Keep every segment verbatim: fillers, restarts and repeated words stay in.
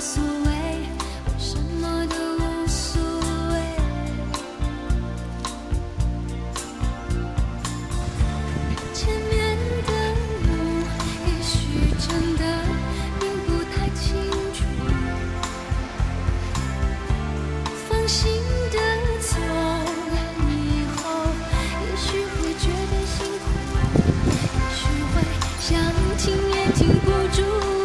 所谓，我什么都无所谓。前面的路，也许真的并不太清楚。放心的走，以后也许会觉得辛苦，也许会想停也停不住。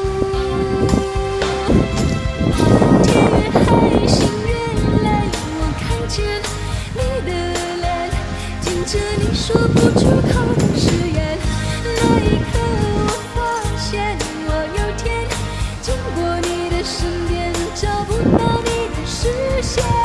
天越黑，心越累，我看见你的脸，听着你说不出口的誓言。那一刻，我发现我有天经过你的身边，找不到你的视线。